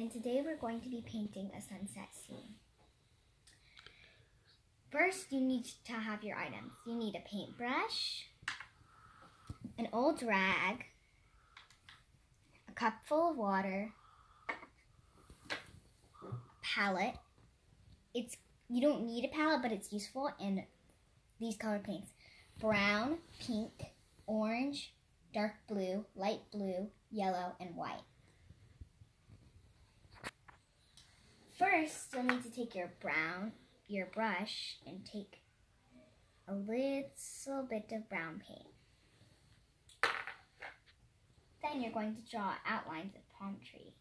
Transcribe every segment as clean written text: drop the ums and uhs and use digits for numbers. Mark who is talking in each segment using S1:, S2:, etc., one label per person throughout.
S1: and today we're going to be painting a sunset scene. First, you need to have your items. You need a paintbrush, an old rag, a cup full of water, palette. You don't need a palette, but it's useful in these color paints: brown, pink, orange, dark blue, light blue, yellow, and white. First, you'll need to take your brush and take a little bit of brown paint. Then you're going to draw outlines of palm tree.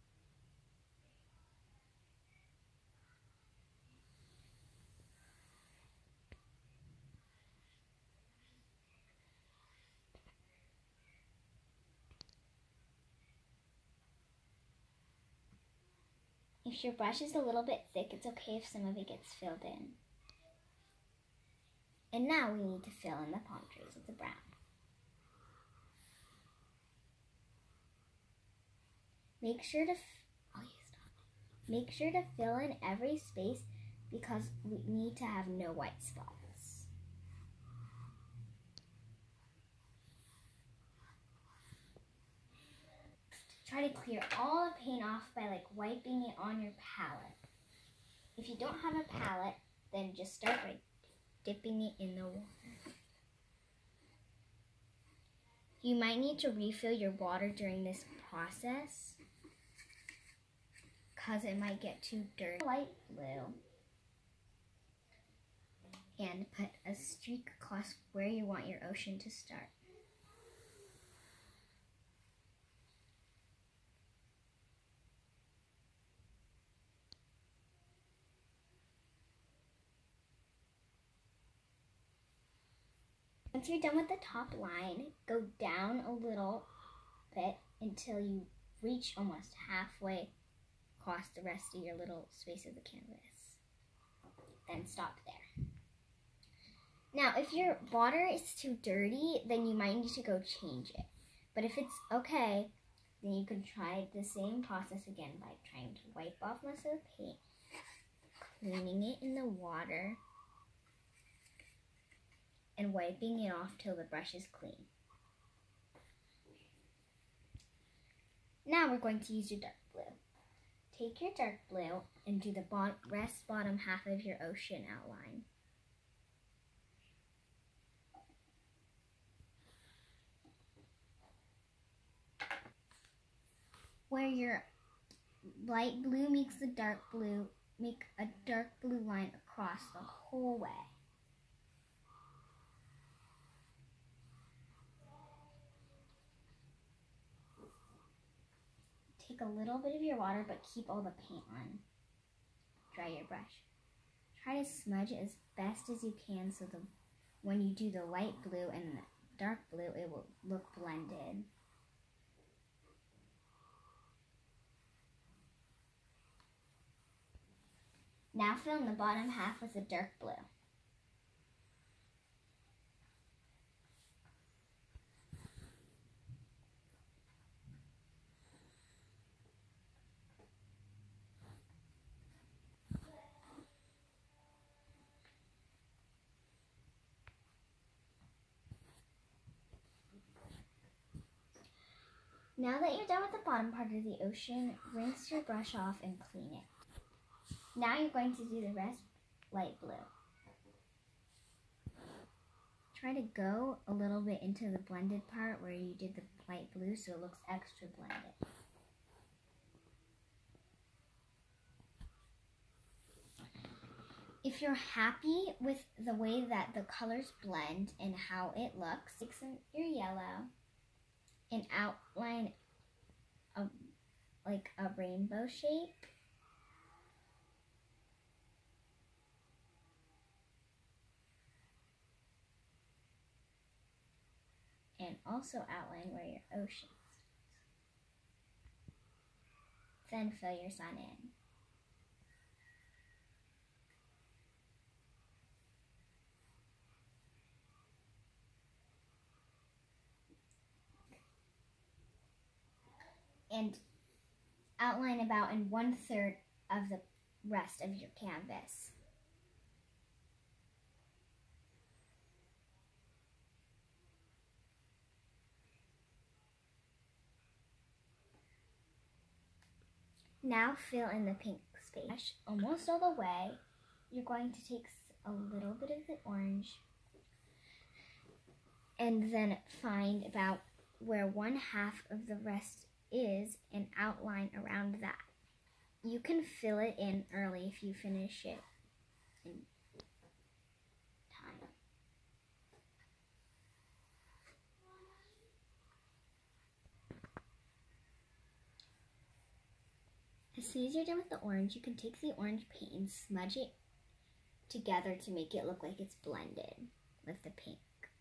S1: If your brush is a little bit thick, it's okay if some of it gets filled in. And now we need to fill in the palm trees with the brown. Make sure to fill in every space because we need to have no white spots. Try to clear all the paint off by wiping it on your palette. If you don't have a palette, then just start by dipping it in the water. You might need to refill your water during this process because it might get too dirty. Light blue, and put a streak across where you want your ocean to start. Once you're done with the top line, go down a little bit until you reach almost halfway across the rest of your little space of the canvas. Then stop there. Now, if your water is too dirty, then you might need to go change it. But if it's okay, then you can try the same process again by trying to wipe off most of the paint, cleaning it in the water, and wiping it off till the brush is clean. Now we're going to use your dark blue. Take your dark blue and do the bottom half of your ocean outline. Where your light blue meets the dark blue, make a dark blue line across the whole way. Take a little bit of your water, but keep all the paint on. Dry your brush. Try to smudge as best as you can so that when you do the light blue and the dark blue, it will look blended. Now fill in the bottom half with the dark blue. Now that you're done with the bottom part of the ocean, rinse your brush off and clean it. Now you're going to do the rest light blue. Try to go a little bit into the blended part where you did the light blue so it looks extra blended. If you're happy with the way that the colors blend and how it looks, take your yellow and outline a rainbow shape. And also outline where your ocean is. Then fill your sun in. And outline about in 1/3 of the rest of your canvas. Now fill in the pink space almost all the way. You're going to take a little bit of the orange and then find about where 1/2 of the rest is and outline around that. You can fill it in early if you finish it in time. As soon as you're done with the orange, you can take the orange paint and smudge it together to make it look like it's blended with the pink.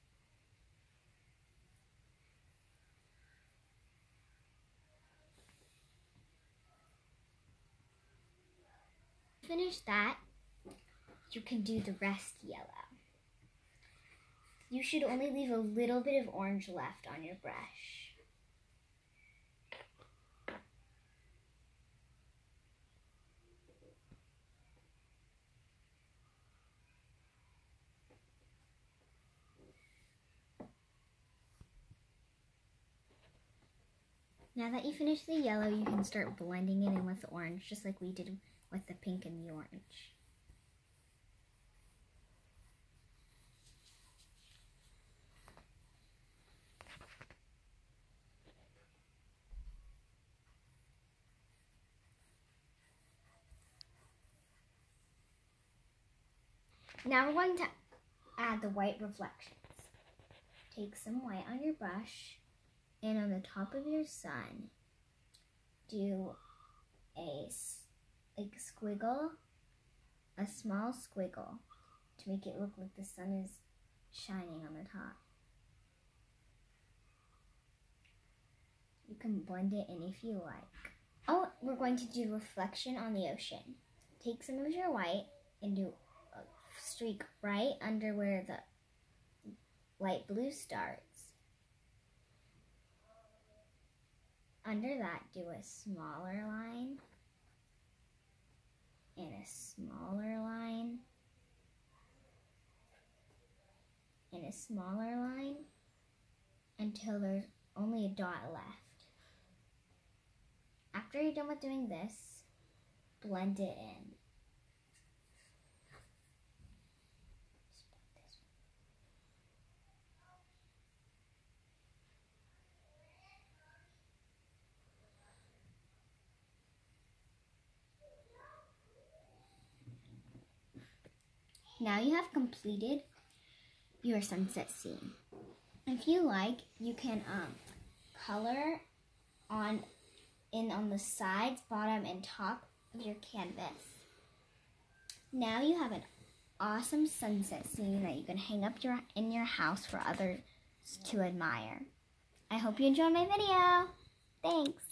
S1: Finish that, you can do the rest yellow. You should only leave a little bit of orange left on your brush. Now that you finish the yellow, you can start blending it in with the orange, just like we did with the pink and the orange. Now we're going to add the white reflections. Take some white on your brush, and on the top of your sun, do a squiggle, a small squiggle, to make it look like the sun is shining on the top. You can blend it in if you like. Oh, we're going to do reflection on the ocean. Take some of your white and do a streak right under where the light blue starts. Under that, do a smaller line and a smaller line and a smaller line until there's only a dot left. After you're done with doing this, blend it in. Now you have completed your sunset scene. If you like, you can color on the sides, bottom, and top of your canvas. Now you have an awesome sunset scene that you can hang up in your house for others to admire. I hope you enjoyed my video. Thanks.